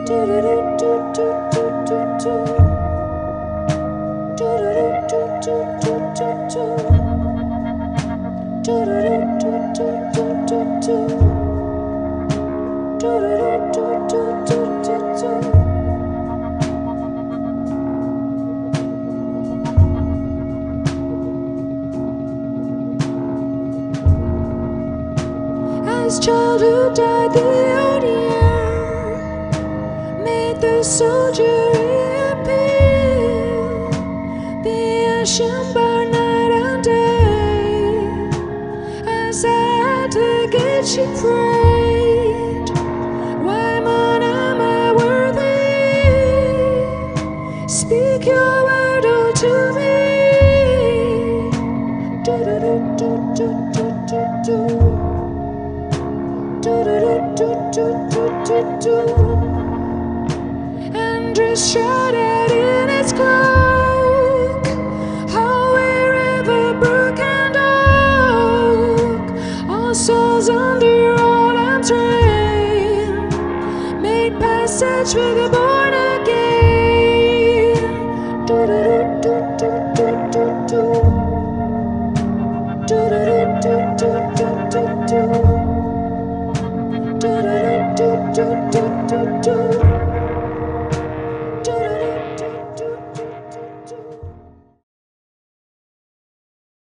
As childhood died, the old year made the soldier reappear. The ocean burned night and day. As at the gate she prayed, why, man, am I worthy? Speak your word, oh, to me. And dress shrouded in its cloak, how wherever brook and oak, all souls under all arms reign, made passage for the born again. Do